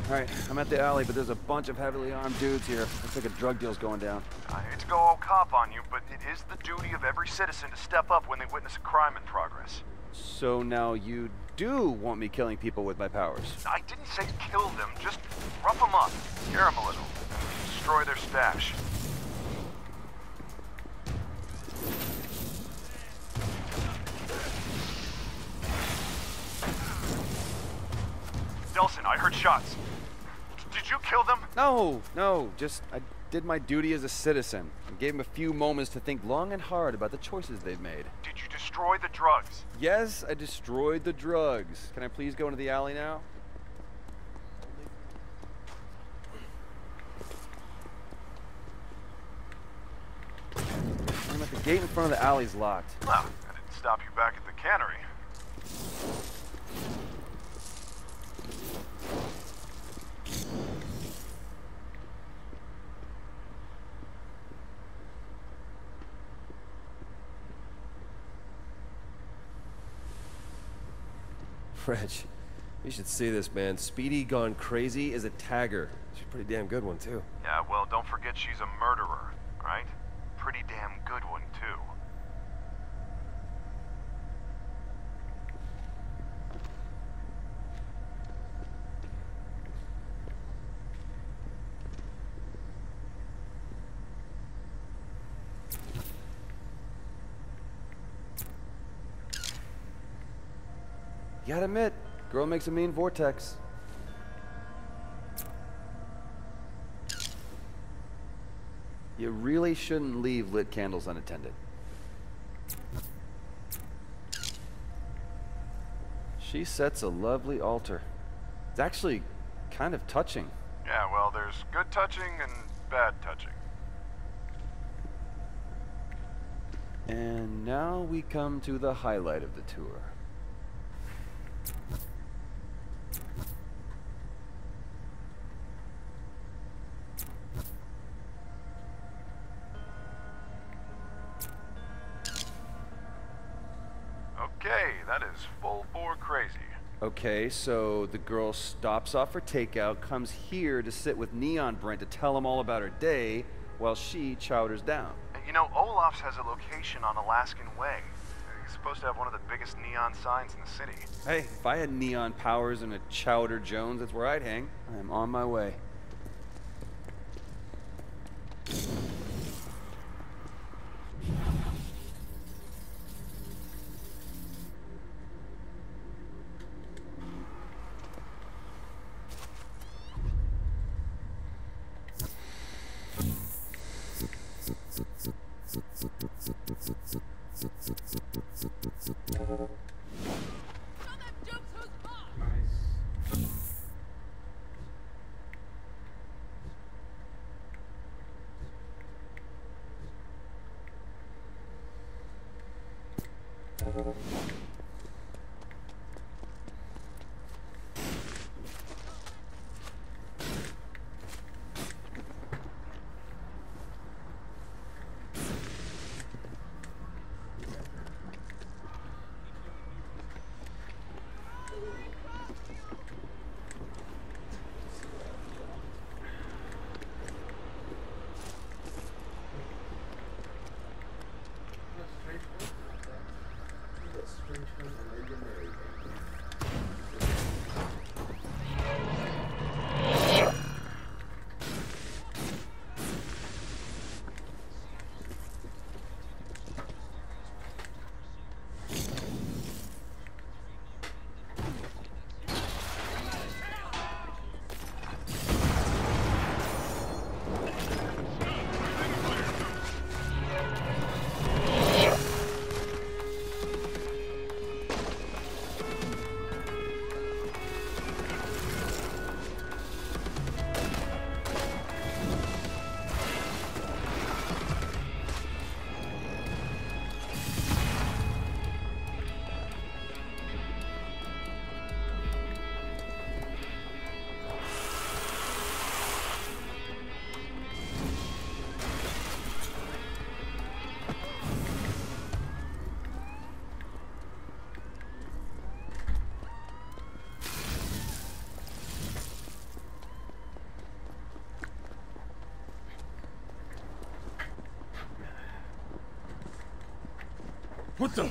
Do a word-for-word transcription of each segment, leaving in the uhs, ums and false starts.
All right, I'm at the alley, but there's a bunch of heavily armed dudes here. Looks like a drug deal's going down. I hate to go all cop on you, but it is the duty of every citizen to step up when they witness a crime in progress. So now you do want me killing people with my powers? I didn't say kill them, just rough them up, scare them a little, and destroy their stash. Delsin, I heard shots. Did you kill them? No, no, just I did my duty as a citizen and gave them a few moments to think long and hard about the choices they've made. Did you destroy the drugs? Yes, I destroyed the drugs. Can I please go into the alley now? I'm at the gate in front of the alley's locked. Well, that didn't stop you back at the cannery. Reg, you should see this, man. Speedy Gone Crazy is a tagger. She's a pretty damn good one, too. Yeah, well, don't forget she's a murderer, right? Pretty damn good one, too. You gotta admit, girl makes a mean vortex. You really shouldn't leave lit candles unattended. She sets a lovely altar. It's actually kind of touching. Yeah, well, there's good touching and bad touching. And now we come to the highlight of the tour. Okay, that is full bore crazy. Okay, so the girl stops off for takeout, comes here to sit with Neon Brent to tell him all about her day, while she chowders down. And you know, Olaf's has a location on Alaskan Way. He's supposed to have one of the biggest neon signs in the city. Hey, if I had neon powers and a Chowder Jones, that's where I'd hang. I'm on my way. What the?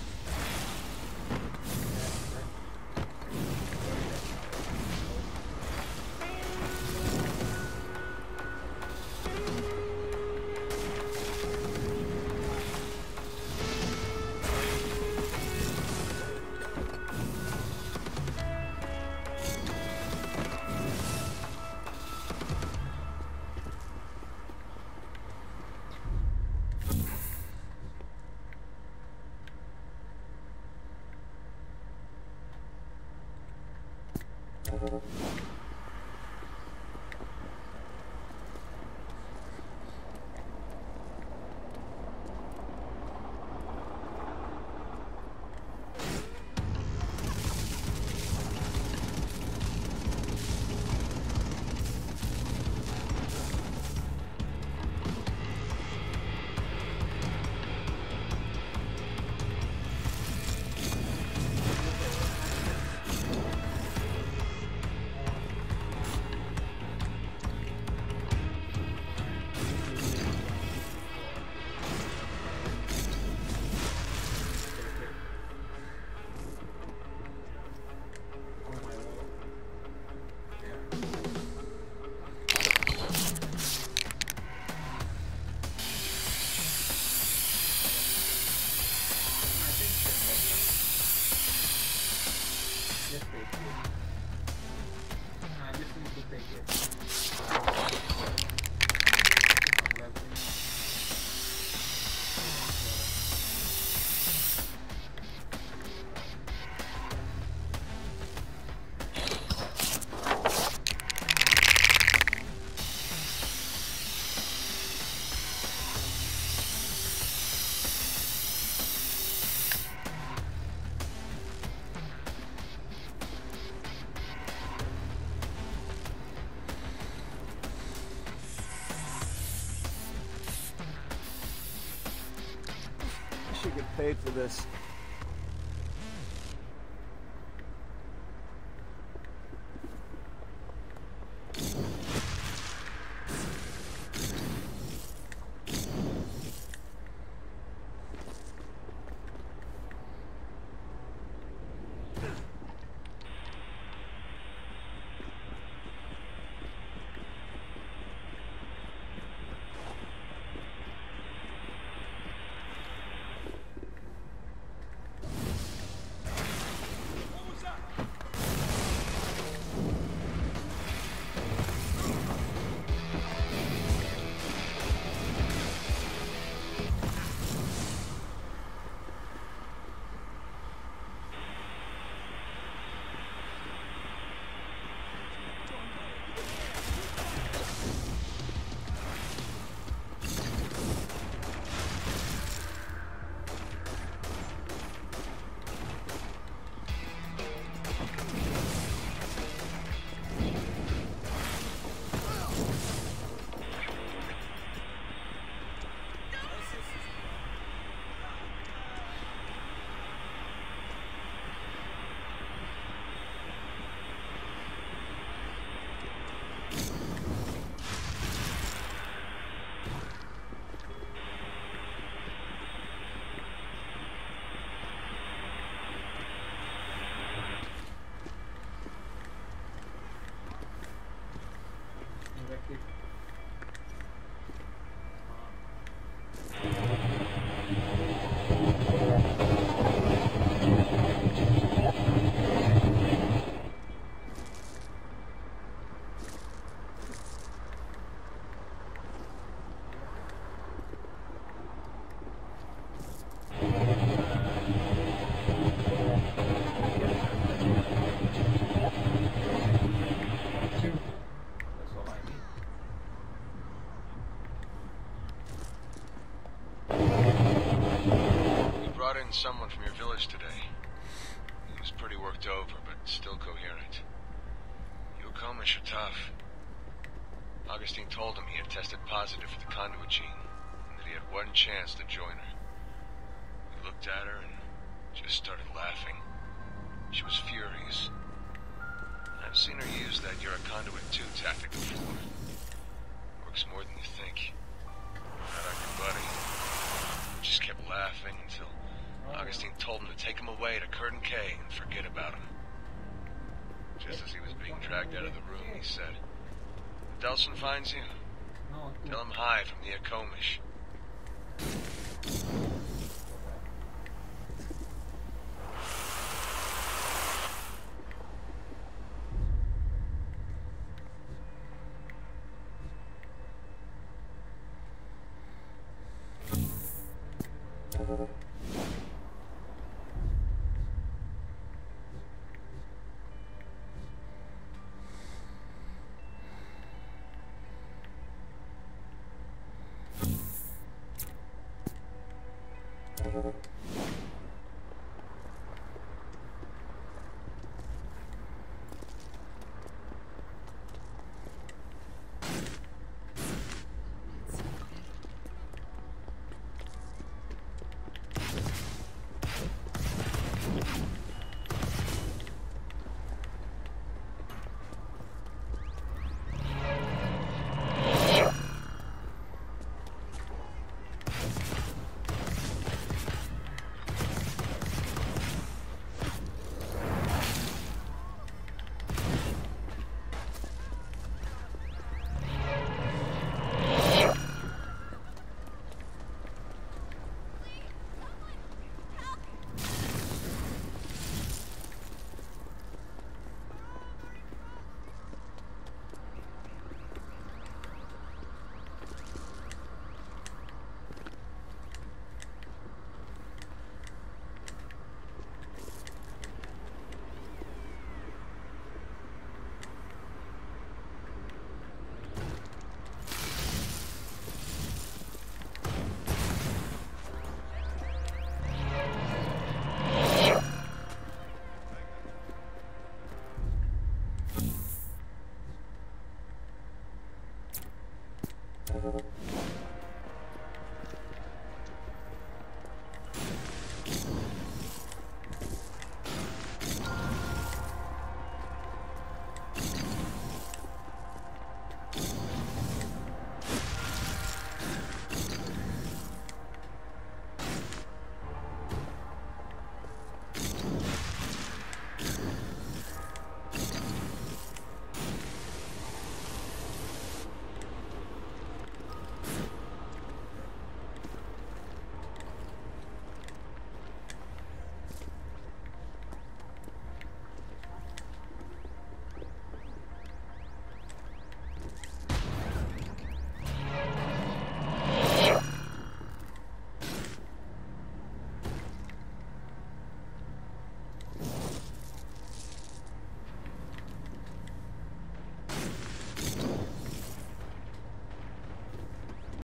Get paid for this. Someone from your village today. He was pretty worked over, but still coherent. You Akomish are tough. Augustine told him he had tested positive for the conduit gene, and that he had one chance to join her. He looked at her and just started laughing. She was furious. I've seen her use that "you're a conduit too" tactic before. Works more than you think. Not on your buddy. Just kept laughing until told him to take him away to Curtin K and forget about him. Just as he was being dragged out of the room, he said, "If Delsin finds you, tell him hi from the inFAMOUS." Mm-hmm.